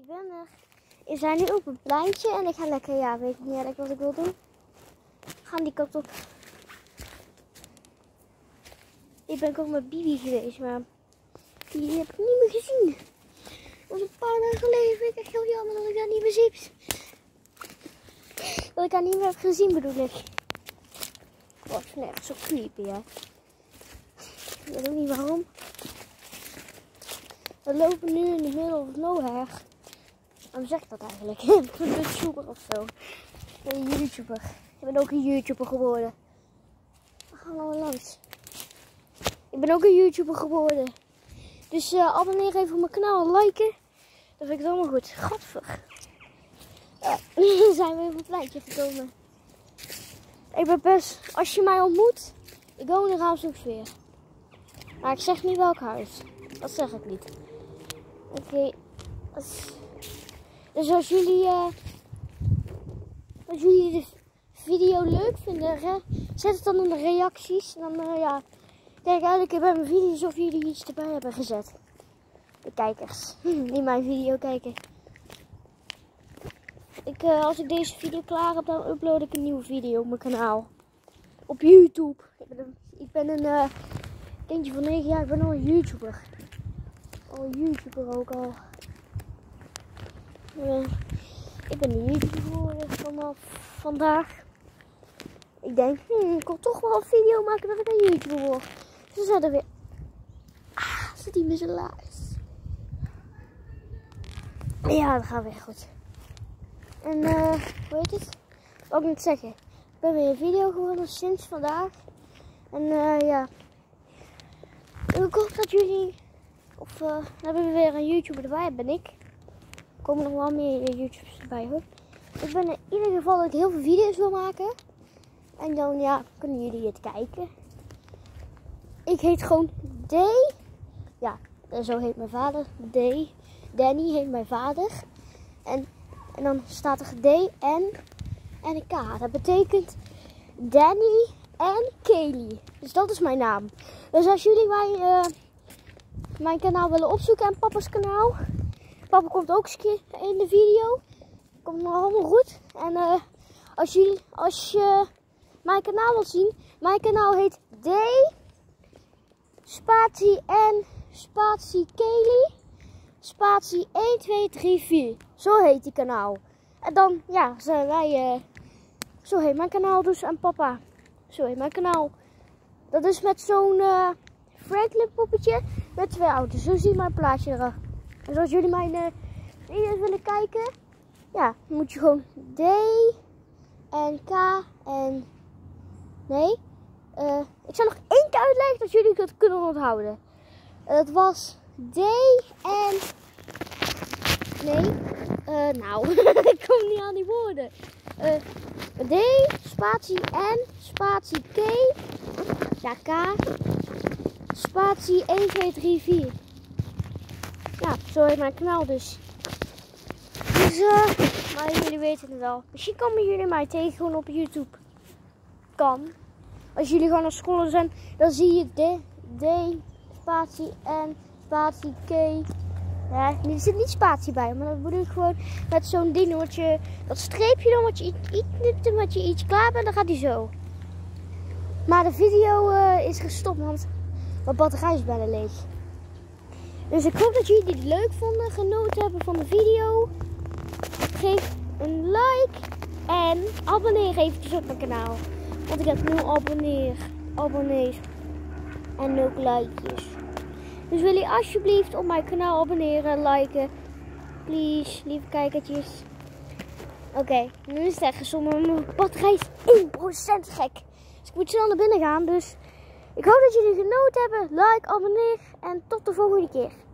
ik ben er. We zijn nu op een pleintje en ik ga lekker, ja, weet ik niet eigenlijk wat ik wil doen. We gaan die kant op. Ik ben ook met Bibi geweest, maar die heb ik niet meer gezien. Dat was een paar dagen geleden, vind ik echt heel jammer dat ik dat niet meer zie. Dat ik haar niet meer heb gezien, bedoel ik. Oh, is echt zo creepy, hè. Ik weet ook niet waarom. We lopen nu in de middle of nowhere. Waarom zeg ik dat eigenlijk? Ik ben een YouTuber of zo. Een YouTuber. Ik ben ook een YouTuber geworden. We gaan nou langs. Ik ben ook een YouTuber geworden. Dus abonneer even op mijn kanaal en liken. Dat vind ik allemaal goed. Gadver. Nu zijn we even op het pleintje gekomen. Ik ben best, als je mij ontmoet, ik woon in Raamsdorpsveer. Maar ik zeg niet welk huis. Dat zeg ik niet. Oké. Dus als jullie de video leuk vinden, zet het dan in de reacties. En dan ja, kijk elke keer bij mijn video's of jullie iets erbij hebben gezet. De kijkers die mijn video kijken. Als ik deze video klaar heb, dan upload ik een nieuwe video op mijn kanaal. Op YouTube. Ik ben een kindje van 9 jaar, ik ben al een YouTuber. Ook al. Ik ben een YouTuber geworden vanaf vandaag. Ik denk, ik wil toch wel een video maken dat ik een YouTuber word. Ze zeiden weer, zit hij met zijn laars. Ja, dat gaat weer goed. En hoe heet het? Wat ik moet zeggen. Ik ben weer een video geworden sinds vandaag. En ja. Ik hoop dat jullie, hebben we weer een YouTuber erbij, ben ik. Er komen nog wel meer YouTubers erbij hoor. Ik ben in ieder geval dat ik heel veel video's wil maken. En dan ja, kunnen jullie het kijken. Ik heet gewoon D. Ja, zo heet mijn vader. D. Danny heet mijn vader. En dan staat er D, N en een K. Dat betekent Danny en Kaylee. Dus dat is mijn naam. Dus als jullie mijn kanaal willen opzoeken en papa's kanaal. Papa komt ook eens een keer in de video. Komt nog allemaal goed. En als je mijn kanaal wilt zien. Mijn kanaal heet D. Spatie N. Spatie Kaylee. Spatie 1, 2, 3, 4. Zo heet die kanaal. En dan, ja, zijn wij... zo heet mijn kanaal dus. En papa. Zo heet mijn kanaal. Dat is met zo'n Franklin poppetje. Met 2 auto's. Zo zie je mijn plaatje er. Dus als jullie mijn video's willen kijken. Ja, dan moet je gewoon D. En K. En... Nee. Ik zal nog 1 keer uitleggen dat jullie het kunnen onthouden. Het was D en... Nee. Nou, ik kom niet aan die woorden. D, spatie N, spatie K. Ja, K. Spatie 1, 2, 3, 4. Ja, zo heet mijn kanaal dus. Dus, maar jullie weten het wel. Misschien komen jullie mij tegen gewoon op YouTube. Kan. Als jullie gewoon naar school zijn, dan zie je D, spatie N, spatie K. Ja, er zit niet spatie bij, maar dat bedoel ik gewoon met zo'n ding. Dat streepje dan, wat je iets klaar bent, dan gaat hij zo. Maar de video is gestopt, want mijn batterij is bijna leeg. Dus ik hoop dat jullie het leuk vonden, genoten hebben van de video. Geef een like en abonneer eventjes op mijn kanaal. Want ik heb 0 abonnees en 0 likejes. Dus wil je alsjeblieft op mijn kanaal abonneren en liken. Please, lieve kijkertjes. Oké, nu is het echt gezond. Mijn batterij is 1% gek. Dus ik moet snel naar binnen gaan. Dus ik hoop dat jullie genoten hebben. Like, abonneer en tot de volgende keer.